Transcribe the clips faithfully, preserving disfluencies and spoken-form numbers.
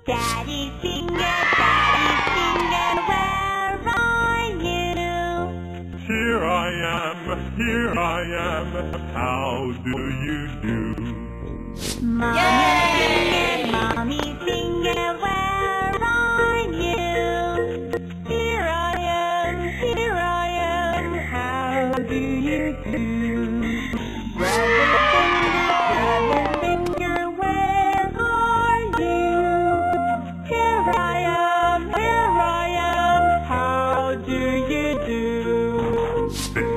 Daddy finger, daddy finger, where are you? Here I am, here I am, how do you do? Mommy finger, mommy finger, where are you? Here I am, here I am, how do you do? Brother finger, brother finger, where are you? Here I am, here I am, how do you do?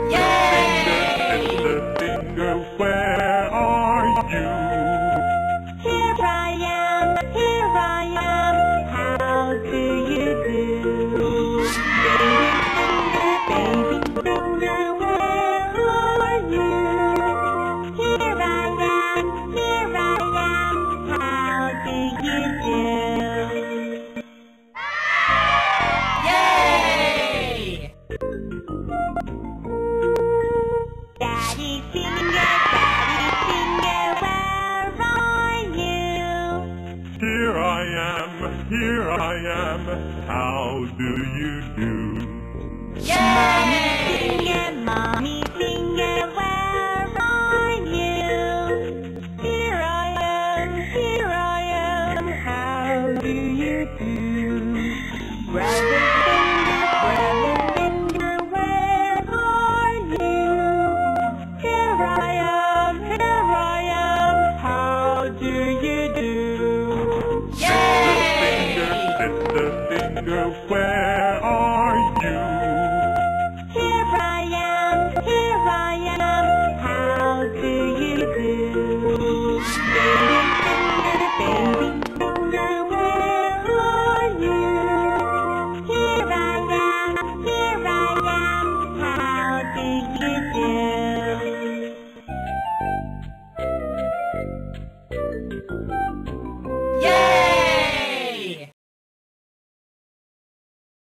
Sister, finger, where are you? Here I am, here I am, how do you do? Baby finger, baby finger, where are you? Here I am, here I am, how do you do? Yay! Daddy finger, daddy finger, where are you? Here I am, here I am, how do you do? Mommy finger, mommy finger, where are you? Here I am, here I am, how do you do? Brother finger, brother finger, where are you? Here I am, here I am, how do you do? Finger, sister, finger, where are you? Here I am, here I am, how do you do? Baby finger, baby finger, where are you? Here I am, here I am, how do you do?